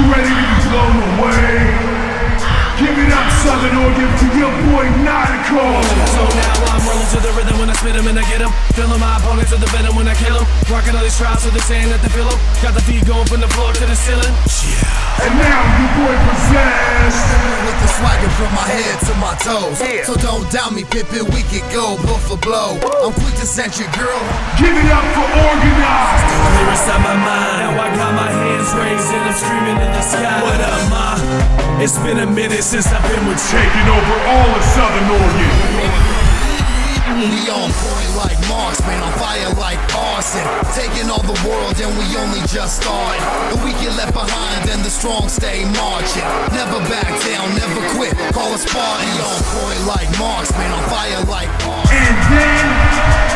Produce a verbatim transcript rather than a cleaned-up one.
ready to be blown away? Give it up, Southern Oregon, for your boy Nautical. So now I'm rolling to the rhythm when I spit 'em and I get 'em. Feeling my opponents to the venom when I kill 'em. Rocking all these crowds so they're saying that they feel 'em. Got the beat going from the floor to the ceiling. Yeah. And now your boy Possessed, with the swagger from my head to my toes. Yeah. So don't doubt me, Pippin, we can go blow for blow. I'm quick to send you, girl. Give it up for Organized. Clear inside my mind. Now I got my hands raised and I'm screaming in the sky. What up, ma? It's been a minute since I've been with you. Taking over all of Southern Oregon. We on point like marksman, on fire like arson. Taking all the world and we only just started. The weak get left behind and the strong stay marching. Never back down, never quit, call us Spartan. We on point like marksman, on fire like arson. And then